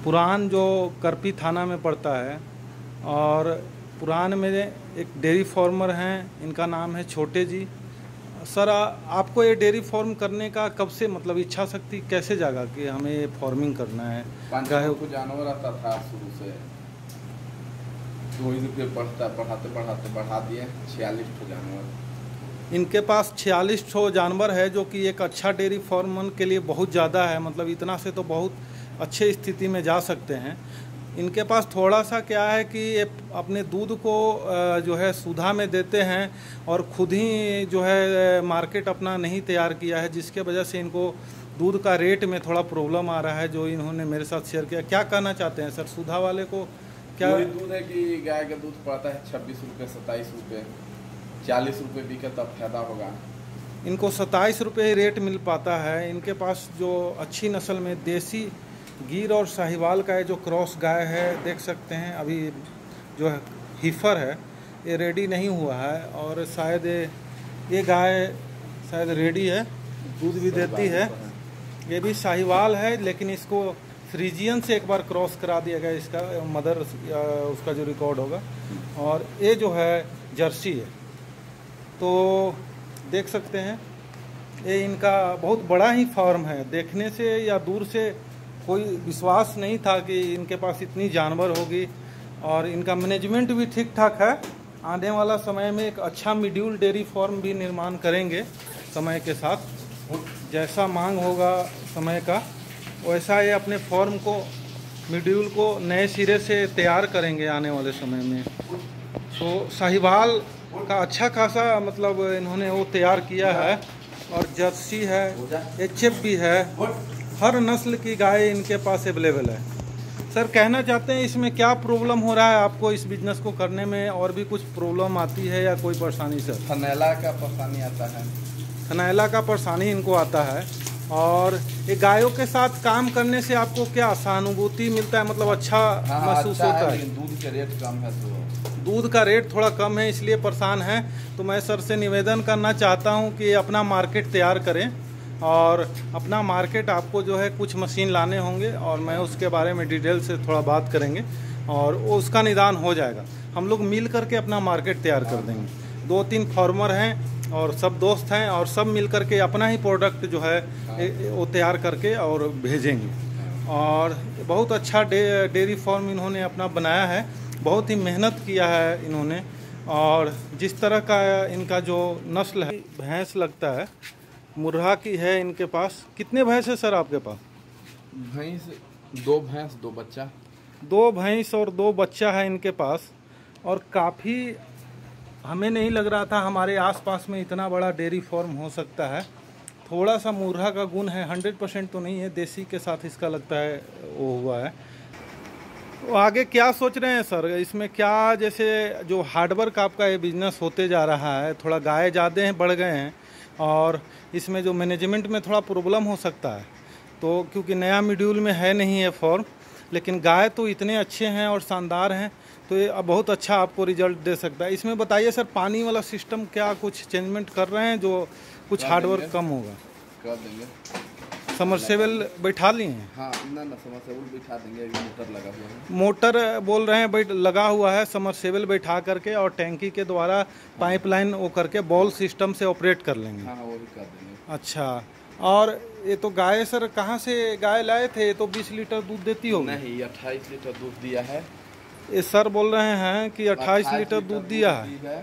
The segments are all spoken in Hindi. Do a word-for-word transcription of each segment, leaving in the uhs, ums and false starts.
पुरान जो करपी थाना में पड़ता है, और पुरान में एक डेयरी फार्मर हैं, इनका नाम है छोटे जी। सर आ, आपको ये डेयरी फार्म करने का कब से मतलब इच्छा शक्ति कैसे जागा कि हमें ये फार्मिंग करना है? गायों को जानवर आता था शुरू से, वही रुपये बढ़ता बढ़ाते बढ़ाते बढ़ा दिए छियालीस ठो जानवर। इनके पास छियालीस ठो जानवर है, जो कि एक अच्छा डेयरी फार्मन के लिए बहुत ज़्यादा है। मतलब इतना से तो बहुत अच्छे स्थिति में जा सकते हैं। इनके पास थोड़ा सा क्या है कि ये अपने दूध को जो है सुधा में देते हैं, और खुद ही जो है मार्केट अपना नहीं तैयार किया है, जिसके वजह से इनको दूध का रेट में थोड़ा प्रॉब्लम आ रहा है, जो इन्होंने मेरे साथ शेयर किया। क्या कहना चाहते हैं सर सुधा वाले को? क्या दूध है कि गाय का दूध पड़ता है छब्बीस रुपये सत्ताईस रुपये, चालीस रुपये बिके तब फायदा होगा। इनको सत्ताईस रुपये रेट मिल पाता है। इनके पास जो अच्छी नस्ल में देसी गिर और साहिवाल का जो क्रॉस गाय है, देख सकते हैं अभी जो है हीफर है, ये रेडी नहीं हुआ है, और शायद ये गाय शायद रेडी है, दूध भी देती है। ये भी साहिवाल है, लेकिन इसको फ्रीजियन से एक बार क्रॉस करा दिया गया, इसका मदर उसका जो रिकॉर्ड होगा। और ये जो है जर्सी है। तो देख सकते हैं ये इनका बहुत बड़ा ही फार्म है। देखने से या दूर से कोई विश्वास नहीं था कि इनके पास इतनी जानवर होगी, और इनका मैनेजमेंट भी ठीक ठाक है। आने वाला समय में एक अच्छा मिड्यूल डेयरी फार्म भी निर्माण करेंगे समय के साथ। जैसा मांग होगा समय का, वैसा ये अपने फॉर्म को मिड्यूल को नए सिरे से तैयार करेंगे आने वाले समय में। तो साहिवाल का अच्छा खासा मतलब इन्होंने वो तैयार किया है, और जर्सी है, एच एफ भी है, हर नस्ल की गाय इनके पास अवेलेबल है। सर कहना चाहते हैं इसमें क्या प्रॉब्लम हो रहा है आपको इस बिजनेस को करने में? और भी कुछ प्रॉब्लम आती है या कोई परेशानी? सर थनैला का परेशानी आता है। थनैला का परेशानी इनको आता है। और ये गायों के साथ काम करने से आपको क्या सहानुभूति मिलता है, मतलब अच्छा महसूस अच्छा होता है, है? दूध का रेट कम है तो दूध का रेट थोड़ा कम है, इसलिए परेशान है। तो मैं सर से निवेदन करना चाहता हूं कि अपना मार्केट तैयार करें, और अपना मार्केट आपको जो है कुछ मशीन लाने होंगे, और मैं उसके बारे में डिटेल से थोड़ा बात करेंगे, और वो उसका निदान हो जाएगा। हम लोग मिल करके अपना मार्केट तैयार कर देंगे। दो तीन फार्मर हैं और सब दोस्त हैं, और सब मिल करके अपना ही प्रोडक्ट जो है वो तैयार करके और भेजेंगे। और बहुत अच्छा डे, डेयरी फार्म इन्होंने अपना बनाया है, बहुत ही मेहनत किया है इन्होंने। और जिस तरह का इनका जो नस्ल है, भैंस लगता है मुर्रा की है इनके पास। कितने भैंस है सर आपके पास? भैंस दो भैंस दो बच्चा दो भैंस और दो बच्चा है इनके पास। और काफ़ी हमें नहीं लग रहा था हमारे आसपास में इतना बड़ा डेयरी फार्म हो सकता है। थोड़ा सा मुर्रा का गुण है, हंड्रेड परसेंट तो नहीं है, देसी के साथ इसका लगता है वो हुआ है। तो आगे क्या सोच रहे हैं सर इसमें? क्या जैसे जो हार्डवर्क आपका ये बिजनेस होते जा रहा है, थोड़ा गाय ज़्यादा हैं, बढ़ गए हैं, और इसमें जो मैनेजमेंट में थोड़ा प्रॉब्लम हो सकता है, तो क्योंकि नया मॉड्यूल में है नहीं है फॉर्म, लेकिन गाय तो इतने अच्छे हैं और शानदार हैं, तो ये बहुत अच्छा आपको रिजल्ट दे सकता है। इसमें बताइए सर पानी वाला सिस्टम क्या कुछ चेंजमेंट कर रहे हैं जो कुछ हार्डवर्क कम होगा? कर देंगे। समरसेबल बैठा लिए हैं? हाँ ना ना समरसेबल बैठा देंगे, अभी मोटर लगा हुआ है। मोटर बोल रहे हैं बैठ लगा हुआ है, समरसेबल बैठा करके और टैंकी के द्वारा पाइपलाइन वो करके बॉल सिस्टम से ऑपरेट कर लेंगे। हाँ वो भी कर देंगे। अच्छा, और ये तो गाय सर कहाँ से गाय लाए थे? ये तो बीस लीटर दूध देती होगी। नहीं, अट्ठाईस लीटर दूध दिया है। ये सर बोल रहे हैं कि अट्ठाईस लीटर दूध दिया है।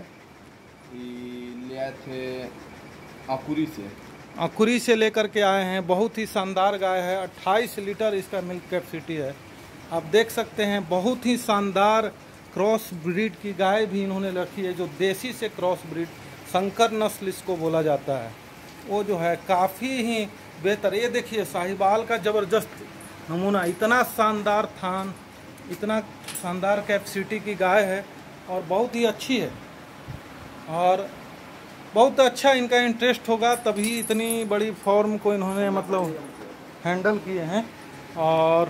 ले आए थे अकुरी से अकुरी से लेकर के आए हैं। बहुत ही शानदार गाय है, अट्ठाईस लीटर इसका मिल्क कैपेसिटी है। आप देख सकते हैं बहुत ही शानदार क्रॉस ब्रीड की गाय भी इन्होंने रखी है, जो देसी से क्रॉस ब्रीड, शंकर नस्ल इसको बोला जाता है, वो जो है काफ़ी ही बेहतर। ये देखिए साहिवाल का ज़बरदस्त नमूना, इतना शानदार थान, इतना शानदार कैपेसिटी की गाय है, और बहुत ही अच्छी है, और बहुत अच्छा इनका इंटरेस्ट होगा, तभी इतनी बड़ी फॉर्म को इन्होंने मतलब हैंडल किए हैं। और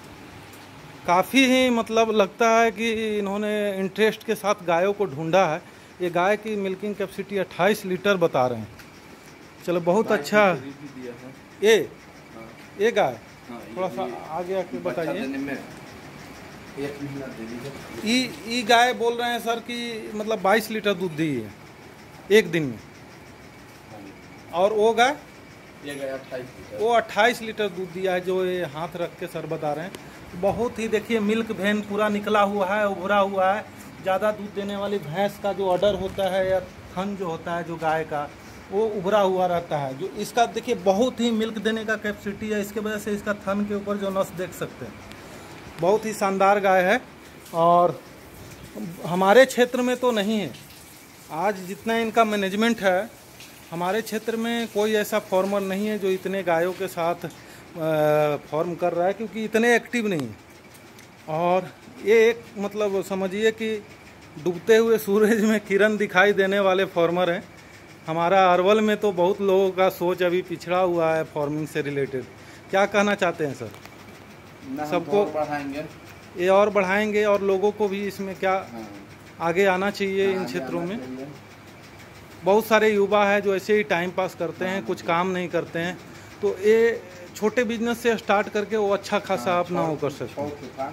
काफ़ी ही मतलब लगता है कि इन्होंने इंटरेस्ट के साथ गायों को ढूंढा है। ये गाय की मिल्किंग कैपेसिटी अट्ठाईस लीटर बता रहे हैं। चलो बहुत अच्छा। ये ये गाय हाँ, थोड़ा सा आगे आके बच्चा बताइए। देने में एक महीना दे दीजिए। ई ई गाय बोल रहे हैं सर कि मतलब बाईस लीटर दूध दी है एक दिन में, और वो गाय ये गाय अट्ठाईस लीटर, वो अट्ठाईस लीटर दूध दिया है, जो ये हाथ रख के सर बता रहे हैं। बहुत ही देखिए मिल्क वैन पूरा निकला हुआ है, उभरा हुआ है। ज़्यादा दूध देने वाली भैंस का जो अडर होता है या थन जो होता है जो गाय का, वो उभरा हुआ रहता है। जो इसका देखिए बहुत ही मिल्क देने का कैपेसिटी है, इसके वजह से इसका थन के ऊपर जो नस देख सकते हैं, बहुत ही शानदार गाय है। और हमारे क्षेत्र में तो नहीं है, आज जितना इनका मैनेजमेंट है, हमारे क्षेत्र में कोई ऐसा फार्मर नहीं है जो इतने गायों के साथ फार्म कर रहा है, क्योंकि इतने एक्टिव नहीं है। और ये एक मतलब समझिए कि डूबते हुए सूरज में किरण दिखाई देने वाले फार्मर हैं। हमारा अरवल में तो बहुत लोगों का सोच अभी पिछड़ा हुआ है फार्मिंग से रिलेटेड। क्या कहना चाहते हैं सर? सबको बढ़ाएंगे, ये और बढ़ाएंगे, और लोगों को भी इसमें क्या हाँ, आगे आना चाहिए। इन हाँ, क्षेत्रों में चाहिए। बहुत सारे युवा है जो ऐसे ही टाइम पास करते हैं, कुछ काम नहीं करते हैं, तो ये छोटे बिजनेस से स्टार्ट करके वो अच्छा खासा हाँ, अपना वो कर सकते छौ हैं। के था।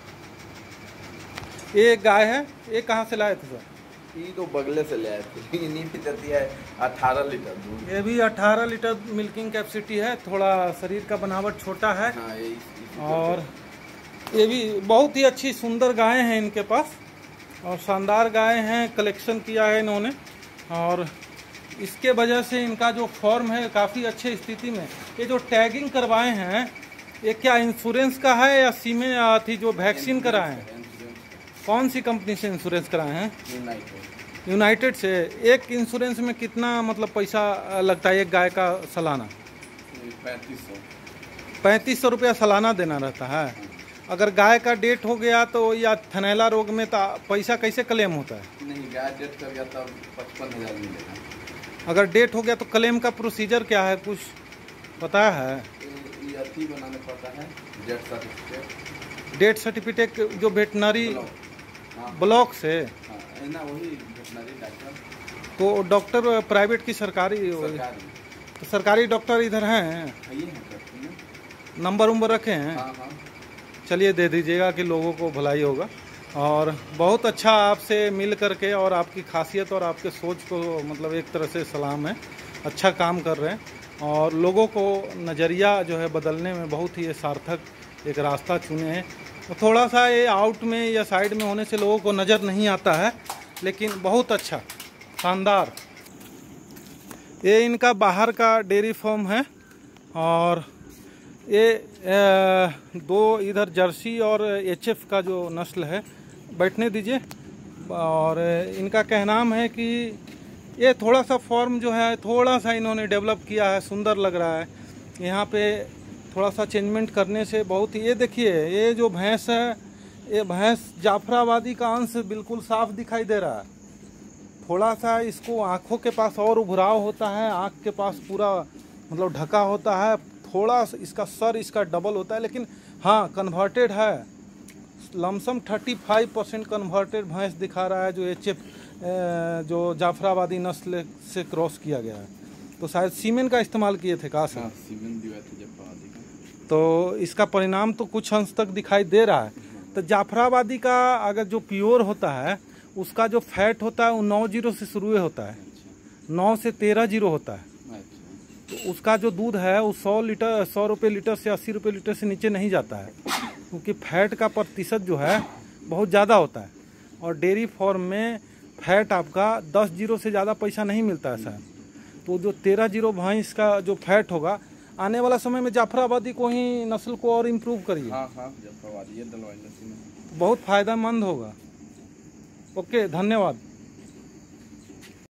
ये एक गाय है, ये कहाँ से लाए थे सर? ये तो बगले से ले आए थे। इन्हीं भी देती है अठारह लीटर दूध। ये भी अठारह लीटर मिल्किंग कैपेसिटी है, थोड़ा शरीर का बनावट छोटा है। हाँ, ये इसी और ये भी बहुत ही अच्छी सुंदर गायें हैं इनके पास, और शानदार गायें हैं, कलेक्शन किया है इन्होंने। और इसके वजह से इनका जो फॉर्म है काफ़ी अच्छे स्थिति में। ये जो टैगिंग करवाए हैं, ये क्या इंश्योरेंस का है या सीमे थी जो वैक्सीन कराए हैं? कौन सी कंपनी से इंश्योरेंस कराए हैं? यूनाइटेड। यूनाइटेड से। एक इंश्योरेंस में कितना मतलब पैसा लगता है एक गाय का सालाना? पैंतीस सौ पैंतीस सौ रुपया सालाना देना रहता है। अगर गाय का डेट हो गया तो, या थनैला रोग में, तो पैसा कैसे क्लेम होता है? नहीं, गाय डेट कर गया तब पचपन हजार मिलेगा। अगर डेट हो गया तो क्लेम का प्रोसीजर क्या है, कुछ पता है? ये अथी बनाने पड़ता है, डेट सर्टिफिकेट। डेट सर्टिफिकेट जो वेटनरी हाँ, ब्लॉक से, हाँ, है ना, वही वेटनरी डॉक्टर। तो डॉक्टर प्राइवेट की सरकारी? सरकारी। तो सरकारी डॉक्टर इधर हैं, ये है करती है। नंबर उम्बर रखे हैं? हाँ, हाँ। चलिए दे दीजिएगा कि लोगों को भलाई होगा। और बहुत अच्छा आपसे मिल करके, और आपकी खासियत और आपके सोच को मतलब एक तरह से सलाम है। अच्छा काम कर रहे हैं, और लोगों को नज़रिया जो है बदलने में बहुत ही सार्थक एक रास्ता चुने हैं। तो थोड़ा सा ये आउट में या साइड में होने से लोगों को नज़र नहीं आता है, लेकिन बहुत अच्छा, शानदार। ये इनका बाहर का डेयरी फार्म है, और ये दो इधर जर्सी और एचएफ का जो नस्ल है। बैठने दीजिए। और इनका कहनाम है कि ये थोड़ा सा फॉर्म जो है थोड़ा सा इन्होंने डेवलप किया है, सुंदर लग रहा है। यहाँ पे थोड़ा सा चेंजमेंट करने से बहुत ही, ये देखिए ये जो भैंस है, ये भैंस जाफराबादी का अंश बिल्कुल साफ दिखाई दे रहा है। थोड़ा सा इसको आँखों के पास और उभराव होता है, आँख के पास पूरा मतलब ढका होता है, थोड़ा इसका सर इसका डबल होता है, लेकिन हाँ कन्वर्टेड है। लमसम पैंतीस परसेंट कन्वर्टेड भैंस दिखा रहा है, जो एच एफ जो जाफराबादी नस्ल से क्रॉस किया गया है। तो शायद सीमेन का इस्तेमाल किए थे का सर? हाँ, सीमेन दिया था जाफराबादी का। तो इसका परिणाम तो कुछ अंश तक दिखाई दे रहा है। तो जाफराबादी का अगर जो प्योर होता है, उसका जो फैट होता है वो नौ जीरो से शुरू होता है, नौ से तेरह जीरो होता है। तो उसका जो दूध है वो सौ लीटर सौ रुपये लीटर से अस्सी रुपये लीटर से नीचे नहीं जाता है, क्योंकि फैट का प्रतिशत जो है बहुत ज़्यादा होता है। और डेयरी फार्म में फैट आपका दस जीरो से ज़्यादा पैसा नहीं मिलता है शायद। तो जो तेरह जीरो भैंस का जो फैट होगा, आने वाला समय में जाफराबादी को ही नस्ल को और इम्प्रूव करिए। हाँ, हाँ, जाफराबादी ये डलवाएंगे, बहुत फ़ायदेमंद होगा। ओके, धन्यवाद।